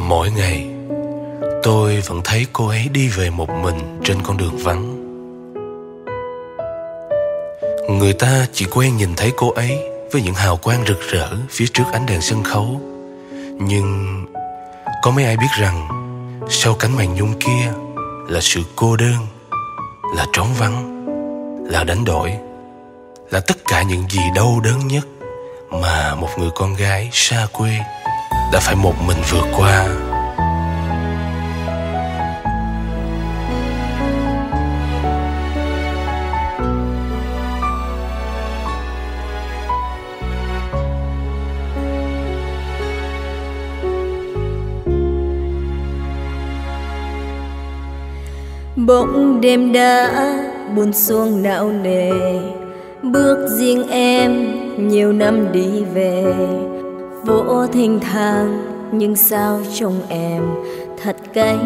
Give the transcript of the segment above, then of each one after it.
Mỗi ngày tôi vẫn thấy cô ấy đi về một mình trên con đường vắng. Người ta chỉ quen nhìn thấy cô ấy với những hào quang rực rỡ phía trước ánh đèn sân khấu. Nhưng có mấy ai biết rằng sau cánh màn nhung kia là sự cô đơn, là trống vắng, là đánh đổi, là tất cả những gì đau đớn nhất mà một người con gái xa quê đã phải một mình vượt qua. Bỗng đêm đã buồn xuông não nề, bước riêng em nhiều năm đi về, vô thênh thang nhưng sao trông em thật cay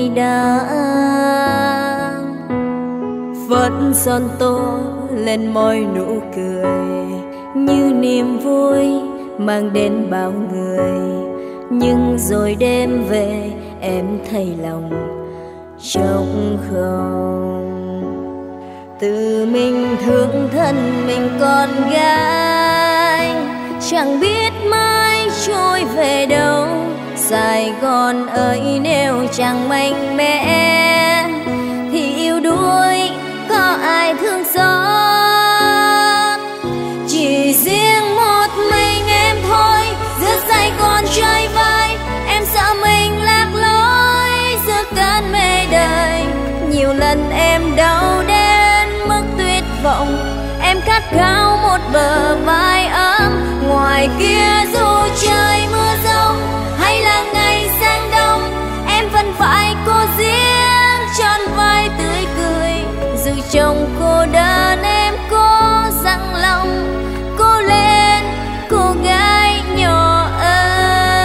đắng. Vẫn son tô lên môi nụ cười như niềm vui mang đến bao người, nhưng rồi đêm về em thấy lòng trống không. Tự mình thương thân mình con gái, chẳng biết mai trôi về đâu. Sài Gòn ơi nếu chẳng mạnh mẽ thì yêu đuối có ai thương xót. Chỉ riêng một mình em thôi giữa Sài Gòn chơi vai, em sợ mình lạc lối giữa cơn mê đời. Nhiều lần em đau đến mức tuyệt vọng, em khát khao một bờ vai ấm. Ngoài kia dù trời mưa giông hay là ngày sang đông, em vẫn phải cô riêng tròn vai tươi cười. Dù trong cô đơn em cố dặn lòng, cố lên cô gái nhỏ ơi.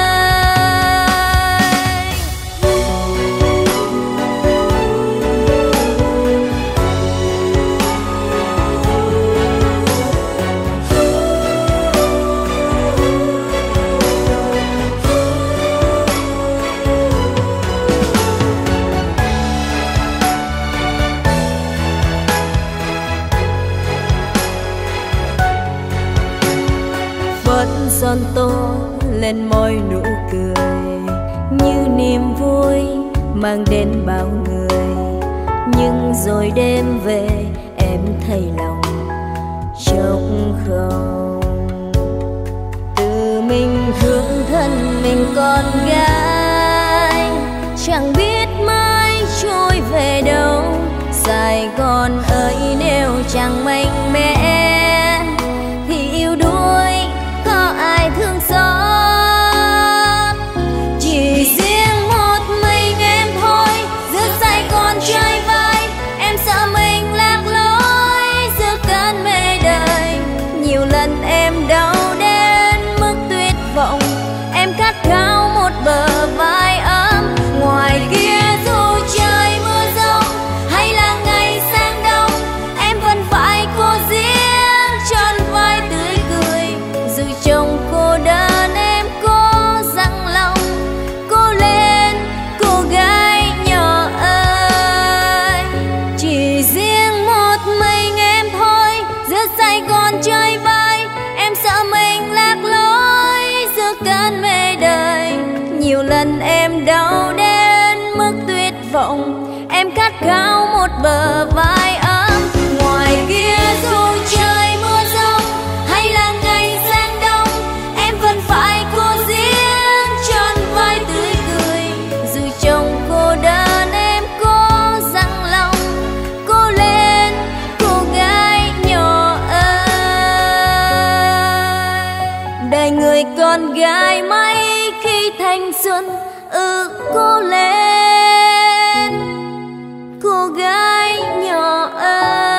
Son tô lên môi nụ cười như niềm vui mang đến bao người, nhưng rồi đêm về em thấy lòng trống không. Tự mình thương thân mình con gái, chẳng biết mai trôi về đâu. Sài Gòn ơi nếu chẳng mạnh mẽ thì yêu đuối có ai thương xót. Chỉ riêng một mình em thôi giữa Sài Gòn chơi vai, em sợ mình lạc lối giữa cơn mê đời. Nhiều lần em đau đến mức tuyệt vọng, em khát khao một bờ vai ấm. Ngoài kia dù trời mưa giông hay là ngày sang đông, em vẫn phải cô riêng tròn vai tươi cười. Dù trong cô đơn em cố dặn lòng, cố lên cô gái nhỏ ơi. Chỉ riêng một mình em thôi giữa Sài Gòn chơi vai, em sợ mình lạc lối giữa cơn mê đời. Nhiều lần em đau đến mức tuyệt vọng, em khát khao một bờ vai ấm. Ngoài kia dù trời mưa giông hay là ngày sang đông, em vẫn phải cô riêng tròn vai tươi cười. Dù trong cô đơn em cố dặn lòng, cố lên cô gái nhỏ ơi. Đời người con gái mấy khi thanh xuân, cố lên cô gái nhỏ ơi.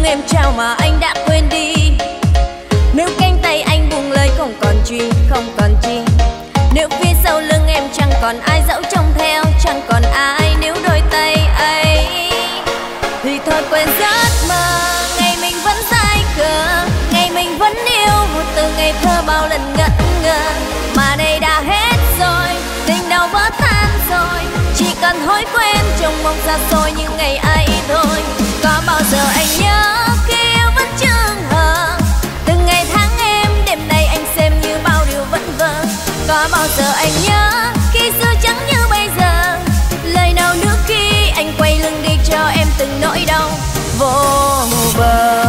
em trao mà anh đã quên đi. Nếu cánh tay anh buông lời không còn chi, không còn chi. Nếu phía sau lưng em chẳng còn ai dẫu trông theo, chẳng còn ai níu đôi tay ấy, thì thôi quên giấc mơ. Ngày mình vẫn say khờ, ngày mình vẫn yêu, từ ngày thơ bao lần ngẩn ngơ. Mà đây đã hết rồi, tình đau vỡ tan rồi, chỉ cần thói quen trong mong xa xôi những ngày ấy thôi. Có bao giờ anh nhớ khi yêu vẫn chừng hờ, từng ngày tháng em đêm nay anh xem như bao điều vẫn vờ. Có bao giờ anh nhớ khi xưa chẳng như bây giờ, lời nào nữa khi anh quay lưng đi cho em từng nỗi đau vô bờ.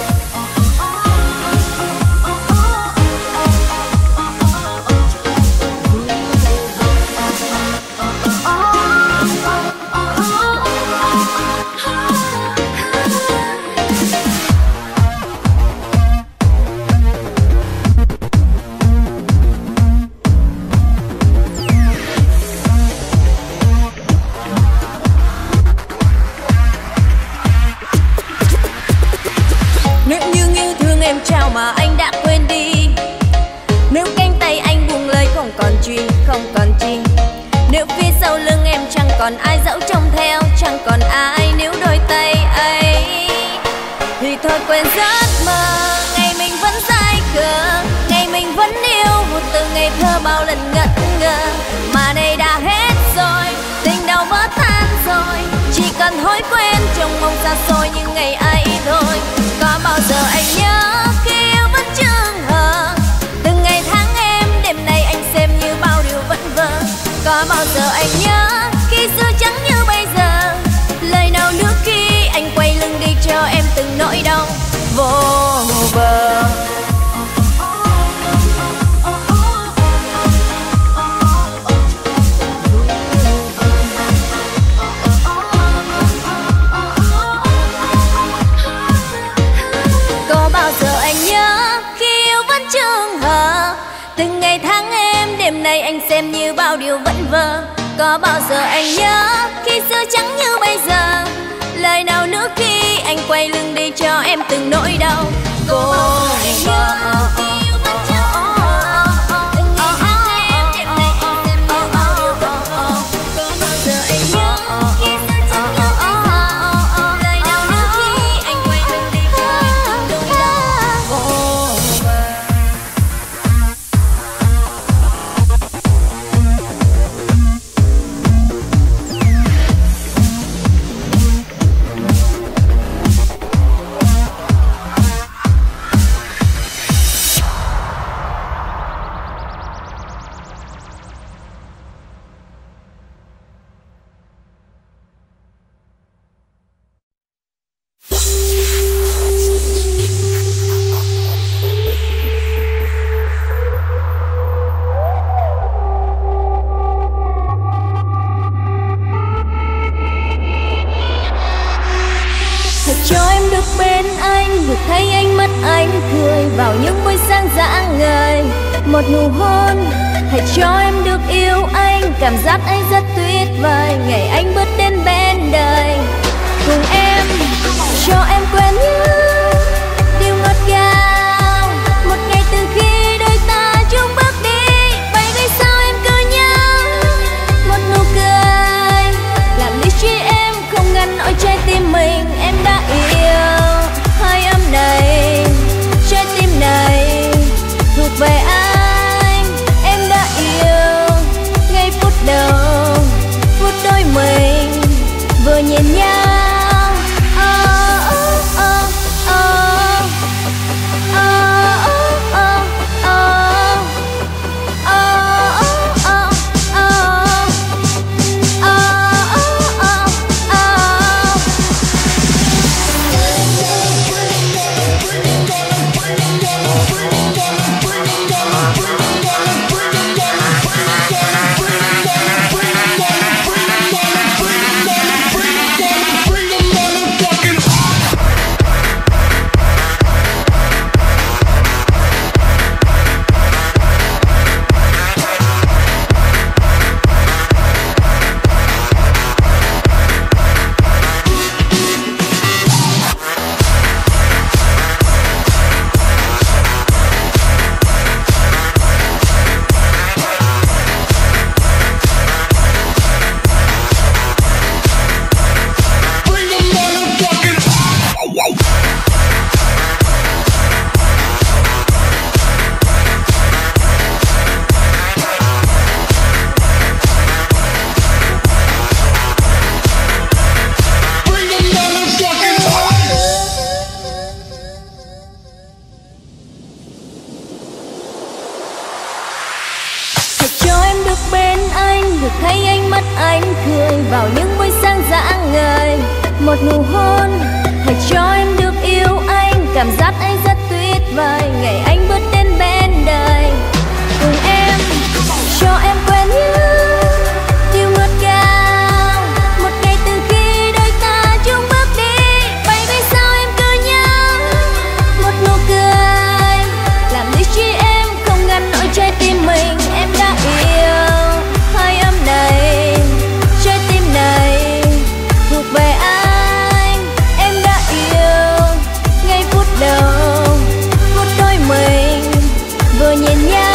Em trao mà anh đã quên đi. Nếu cánh tay anh buông lời không còn chi, không còn chi. Nếu phía sau lưng em chẳng còn ai dẫu trông theo, chẳng còn ai níu đôi tay ấy, thì thôi quên giấc mơ. Ngày mình vẫn say khờ, ngày mình vẫn yêu, từ ngày thơ bao lần ngẩn ngơ. Mà đây đã hết rồi, tình đau vỡ tan rồi, chỉ cần thói quen trong mong xa xôi những ngày ấy thôi. Có bao giờ anh nhớ khi yêu vẫn chừng hờ, từng ngày tháng em đêm nay anh xem như bao điều vẫn vờ. Có bao giờ anh nhớ khi xưa chẳng như bây giờ, lời nào nữa khi anh quay lưng đi cho em từng nỗi đau vô bờ. Từng ngày tháng em đêm nay anh xem như bao điều vẫn vờ. Có bao giờ anh nhớ khi xưa chẳng như bây giờ, lời nào nữa khi anh quay lưng đi cho em từng nỗi đau vô bờ. Được thấy ánh mắt anh cười vào những buổi sáng rạng ngời. Một nụ hôn hãy cho em được yêu anh, cảm giác ấy rất tuyệt vời. Ngày anh bước đến bên đời cùng em, cho em quên những điều ngọt ngào. Một ngày từ khi đôi ta chung bước đi, vậy vì sao em cứ nhớ một nụ cười làm lý trí em không ngăn nổi trái tim mình. Em đã yêu hơi âm này, trái tim này thuộc về anh. Em đã yêu ngay phút đầu, phút đôi mình vừa nhìn nhau. được thấy ánh mắt anh cười vào những buổi sáng rạng ngời. Một nụ hôn hãy cho em được yêu anh, cảm giác anh rất tuyệt vời ngày anh bước đến bên đời. Cùng em cho em quen những điều ngọt ngào, một ngày từ khi đôi ta chung bước đi. Vậy vì sao em cứ nhớ một nụ cười làm đi chi em không ngăn nổi trái tim mình. Em đã yêu hơi ấm này, trái tim này thuộc về anh. Em đã yêu ngay phút đầu, phút đôi mình vừa nhìn nhau.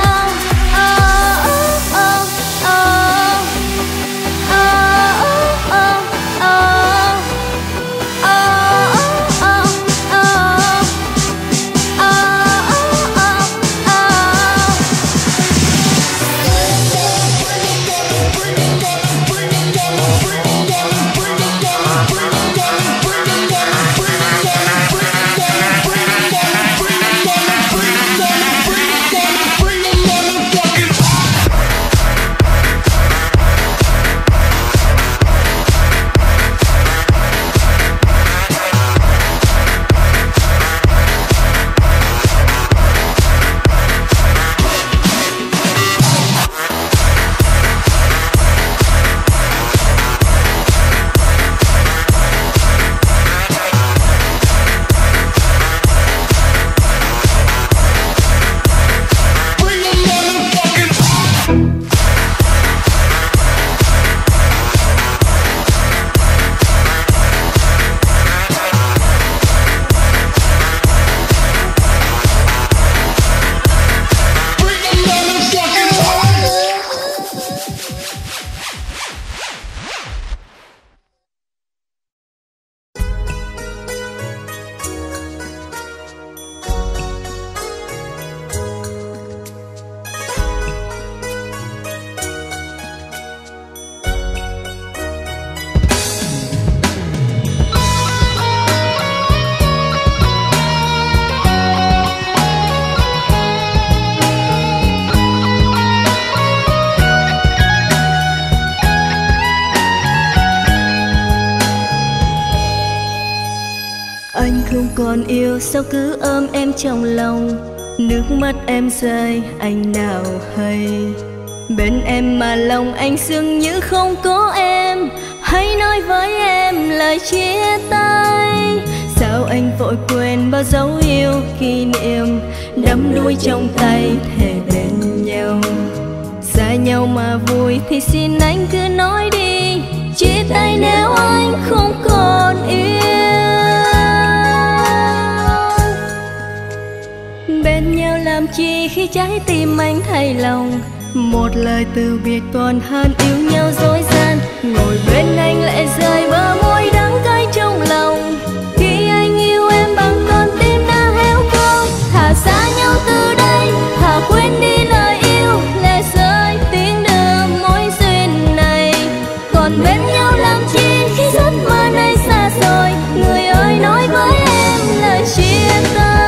Anh không còn yêu sao cứ ôm em trong lòng, nước mắt em rơi anh nào hay. Bên em mà lòng anh dường như không có em, hãy nói với em lời chia tay. Sao anh vội quên bao dấu yêu kỷ niệm, đắm đuối trong tay thề bên nhau. Xa nhau mà vui thì xin anh cứ nói đi, chia tay nếu anh không còn yêu. Bên nhau làm chi khi trái tim anh thay lòng, một lời từ biệt còn hơn yêu nhau dối gian. Ngồi bên anh lệ rơi bờ môi đắng cay trong lòng, khi anh yêu em bằng con tim đã héo khô. Thà xa nhau từ đây, thà quên đi lời yêu, lệ rơi tiếng đưa mối duyên này. Còn bên nhau làm chi khi giấc mơ này xa rồi, người ơi nói với em lời chia tay.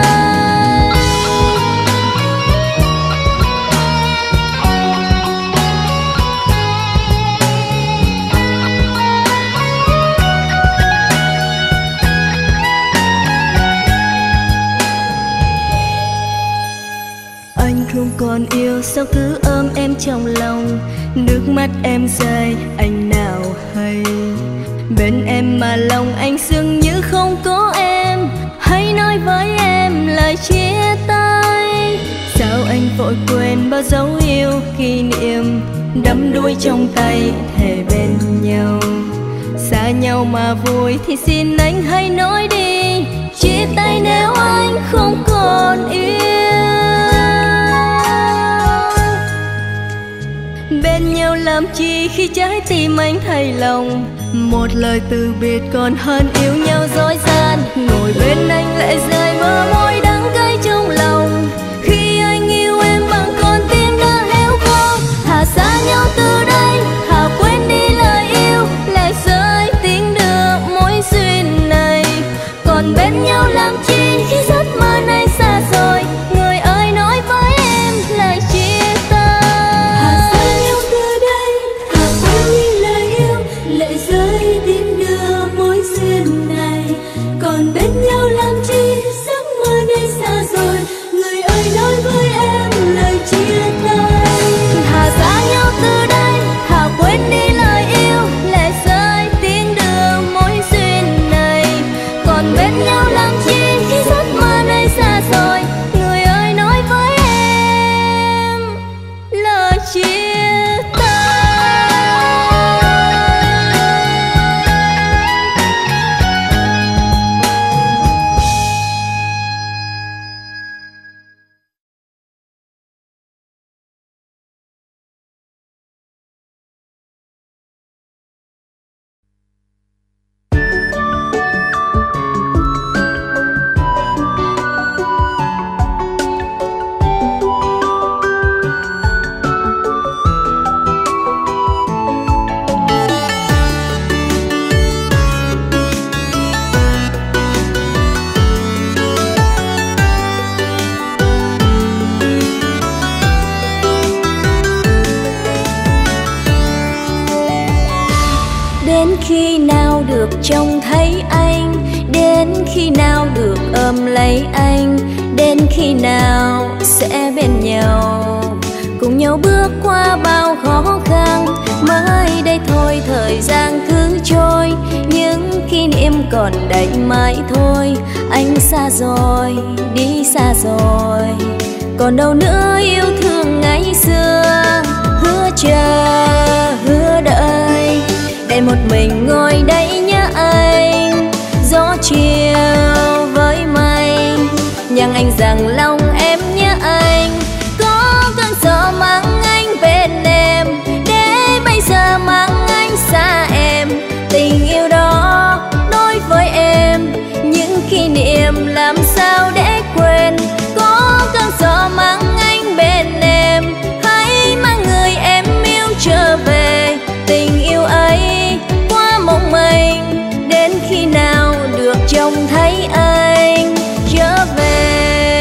Không còn yêu sao cứ ôm em trong lòng, nước mắt em rơi anh nào hay. Bên em mà lòng anh dường như không có em, hãy nói với em lời chia tay. Sao anh vội quên bao dấu yêu kỷ niệm, đắm đuối trong tay thề bên nhau. Xa nhau mà vui thì xin anh hãy nói đi, chia tay nếu anh không còn yêu. Bên nhau làm chi khi trái tim anh thay lòng, một lời từ biệt còn hơn yêu nhau dối gian. Ngồi bên anh lệ rơi bờ môi đắng cay trong lòng, khi anh yêu em bằng con tim đã héo khô. Thà xa nhau từ đây, thà quên đi lời yêu, lệ rơi tiếng đưa mối duyên này. Còn bên nhau làm chi khi giấc mơ này xa rồi, người ơi nói với em lời chia tay. Thà xa nhau từ đây, nhau làm chi khi giấc mơ nơi xa rồi. Người ơi nói với em lời chia tay. Đến khi nào được trông thấy anh, đến khi nào được ôm lấy anh, đến khi nào sẽ bên nhau, cùng nhau bước qua bao khó khăn. Mới đây thôi thời gian cứ trôi, những kỷ niệm còn đậy mãi thôi. Anh xa rồi, đi xa rồi, còn đâu nữa yêu thương ngày xưa. Hứa chờ, hứa đợi, để một mình ngồi đây nhớ anh. Gió chiều với mây nhắn anh rằng lòng em nhớ anh. Có cơn gió mang anh bên em, để bây giờ mang anh xa em. Tình yêu đó đối với em, những kỷ niệm làm sao để quên. Có cơn gió mang anh bên em, hãy mang người em yêu trở về. Tình yêu ấy qua mộng mình, đến khi nào được trông thấy anh trở về.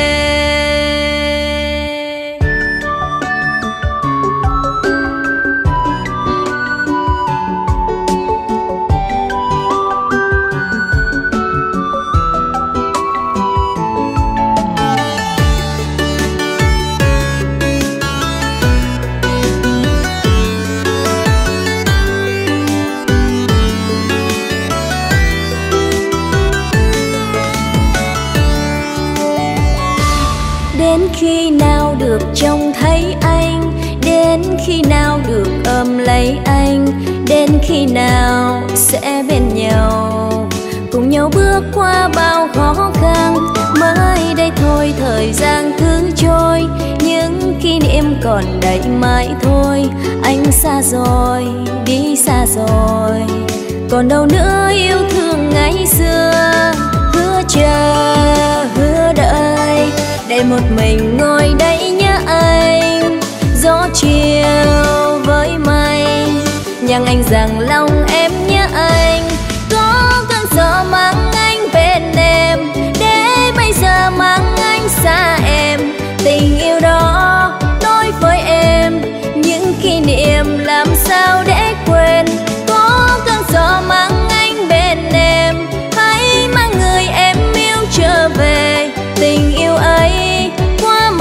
Đến khi nào được trông thấy anh, đến khi nào được ôm lấy anh, đến khi nào sẽ bên nhau, cùng nhau bước qua bao khó khăn. Mới đây thôi thời gian cứ trôi, những kỷ niệm còn đậy mãi thôi. Anh xa rồi, đi xa rồi, còn đâu nữa yêu thương ngày xưa. Hứa chờ, hứa đợi, để một mình ngồi đây nhớ anh. Gió chiều với mây nhắn anh rằng lòng em nhớ anh. Có cơn gió mang anh bên em, để bây giờ mang anh xa em. Tình yêu đó đối với em, những kỷ niệm làm sao để quên. Có cơn gió mang anh bên em, hãy mang người em yêu trở về. Tình yêu ấy qua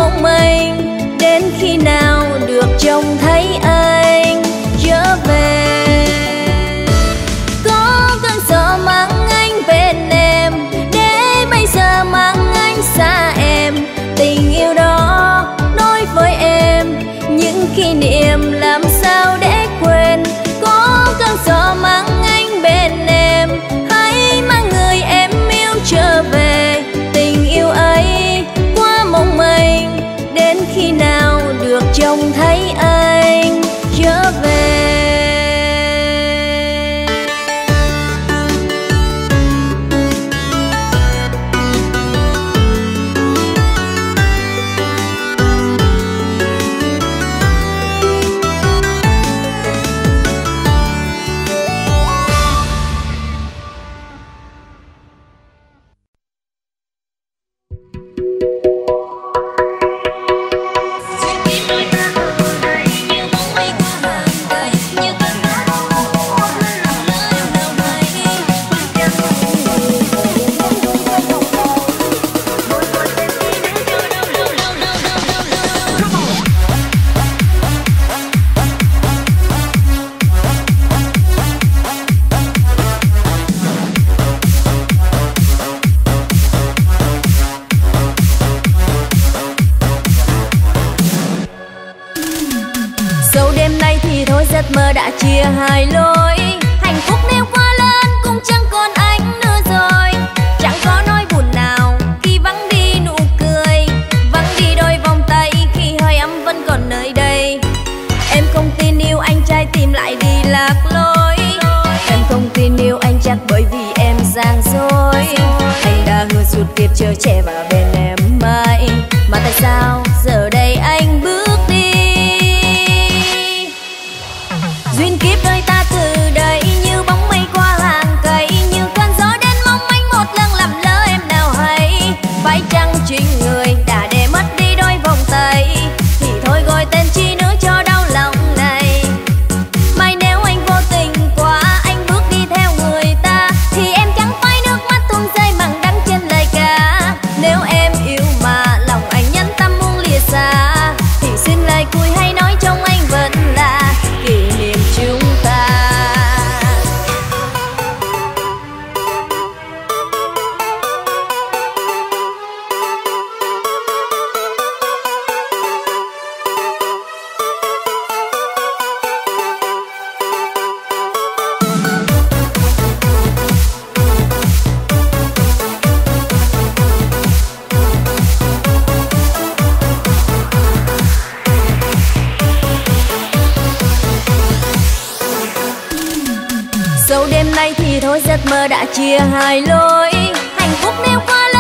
mơ đã chia hai lối. Hạnh phúc nếu quá lớn cũng chẳng còn anh nữa rồi. Chẳng có nỗi buồn nào khi vắng đi nụ cười, vắng đi đôi vòng tay khi hơi ấm vẫn còn nơi đây. Em không tin yêu anh trái tim lại đi lạc lối. Em không tin yêu anh chắc bởi vì em gian dối. Anh đã hứa suốt kiếp chờ che vào bên em mãi, mà tại sao giờ đây anh bước đi? Duyên kiếp đôi ta từ đây như bóng mây qua hàng cây, như cơn gió đến mong manh một lần làm lỡ em nào hay. Phải chăng chính người đã để mất đi đôi vòng tay, thì thôi gọi tên chi nữa cho đau lòng này. Mai nếu anh vô tình quá, anh bước đi theo người ta, thì em chẳng phải nước mắt tuôn rơi mặn đắng trên lời ca. Nếu em yêu mà lòng anh nhẫn tâm muốn lìa xa, thì xin lời cuối hay nói trong anh vẫn là kỷ niệm chúng ta. Dẫu đêm nay thì thôi giấc mơ đã chia hai lối. Hạnh phúc nếu quá lớn